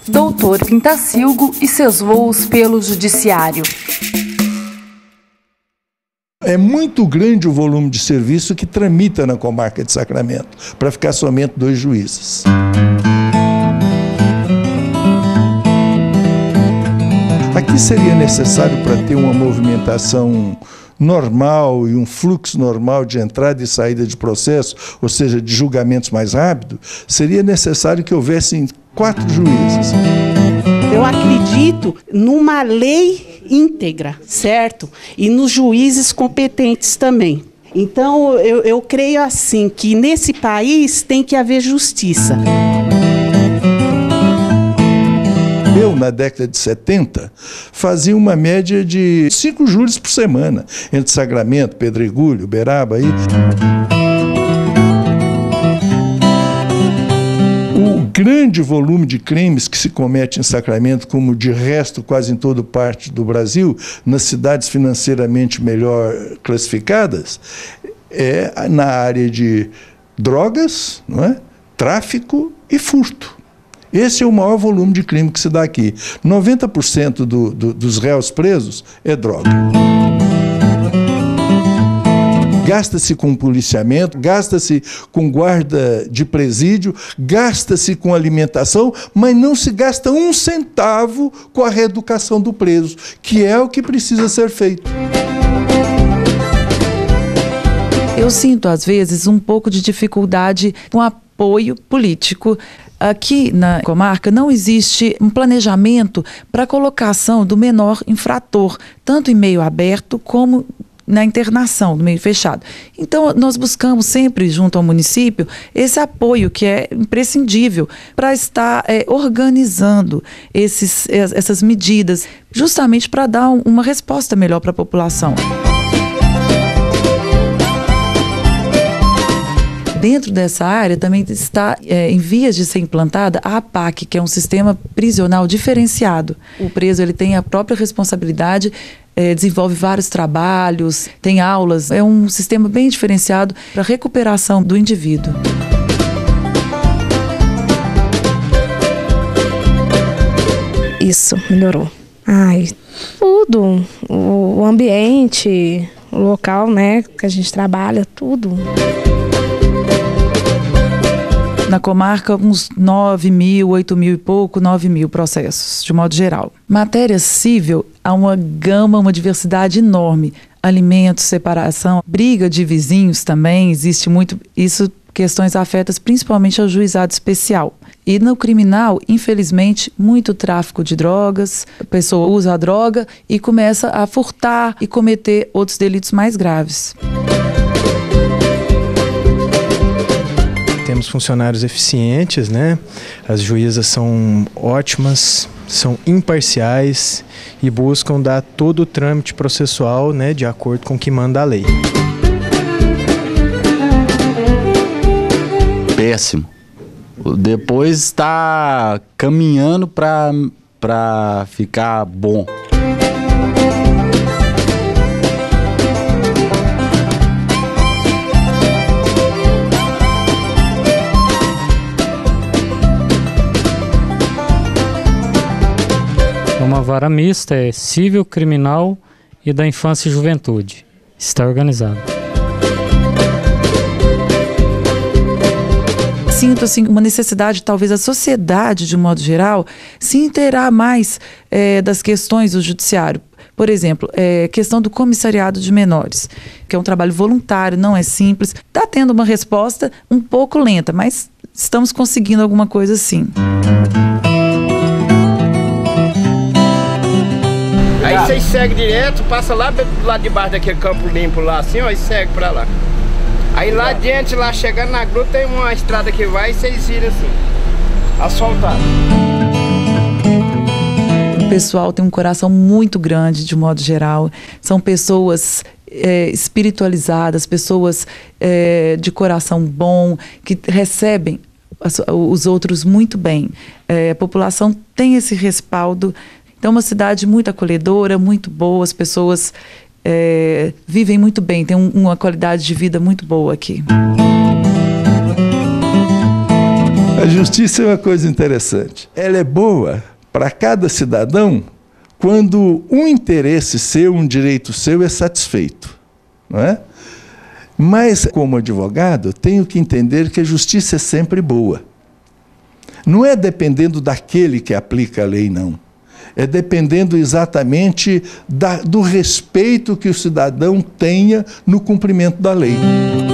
Doutor Pintacilgo e seus voos pelo judiciário. É muito grande o volume de serviço que tramita na comarca de Sacramento, para ficar somente 2 juízes. Aqui seria necessário, para ter uma movimentação normal e um fluxo normal de entrada e saída de processo, ou seja, de julgamentos mais rápidos, seria necessário que houvessem 4 juízes. Eu acredito numa lei íntegra, certo? E nos juízes competentes também. Então, eu creio assim, que nesse país tem que haver justiça. Eu, na década de 70, fazia uma média de 5 júris por semana, entre Sacramento, Pedregulho, Uberaba. O grande volume de crimes que se comete em Sacramento, como de resto quase em toda parte do Brasil, nas cidades financeiramente melhor classificadas, é na área de drogas, não é? Tráfico e furto. Esse é o maior volume de crime que se dá aqui. 90% dos réus presos é droga. Gasta-se com policiamento, gasta-se com guarda de presídio, gasta-se com alimentação, mas não se gasta 1 centavo com a reeducação do preso, que é o que precisa ser feito. Eu sinto, às vezes, um pouco de dificuldade com apoio político. Aqui na comarca não existe um planejamento para a colocação do menor infrator, tanto em meio aberto como na internação, no meio fechado. Então, nós buscamos sempre, junto ao município, esse apoio que é imprescindível para estar organizando essas medidas, justamente para dar uma resposta melhor para a população. Dentro dessa área também está em vias de ser implantada a APAC, que é um sistema prisional diferenciado. O preso ele tem a própria responsabilidade, desenvolve vários trabalhos, tem aulas. É um sistema bem diferenciado para a recuperação do indivíduo. Isso, melhorou. Ai, tudo. O ambiente, o local, né, que a gente trabalha, tudo. Na comarca, uns 9 mil, 8 mil e pouco, 9 mil processos, de modo geral. Matéria civil, há uma gama, uma diversidade enorme. Alimentos, separação, briga de vizinhos também, existe muito. Isso, questões afetas principalmente ao juizado especial. E no criminal, infelizmente, muito tráfico de drogas, a pessoa usa a droga e começa a furtar e cometer outros delitos mais graves. Temos funcionários eficientes, né? As juízas são ótimas, são imparciais e buscam dar todo o trâmite processual, né, de acordo com o que manda a lei. Péssimo. Depois está caminhando para ficar bom. Uma vara mista é civil, criminal e da infância e juventude. Está organizado. Sinto assim, uma necessidade, talvez a sociedade, de um modo geral, se inteirar mais das questões do judiciário. Por exemplo, questão do comissariado de menores, que é um trabalho voluntário, não é simples. Está tendo uma resposta um pouco lenta, mas estamos conseguindo alguma coisa assim. Aí vocês seguem direto, passa lá do lado de baixo daquele campo limpo lá, assim, ó, e segue pra lá. Aí lá adiante, lá chegando na gruta, tem uma estrada que vai e vocês viram assim, asfaltado. O pessoal tem um coração muito grande, de modo geral. São pessoas espiritualizadas, pessoas de coração bom, que recebem os outros muito bem. A população tem esse respaldo. Então, é uma cidade muito acolhedora, muito boa, as pessoas vivem muito bem, tem uma qualidade de vida muito boa aqui. justiça é uma coisa interessante. Ela é boa para cada cidadão quando um interesse seu, um direito seu é satisfeito, não é? Mas, como advogado, tenho que entender que a justiça é sempre boa. Não é dependendo daquele que aplica a lei, não. É dependendo exatamente do respeito que o cidadão tenha no cumprimento da lei.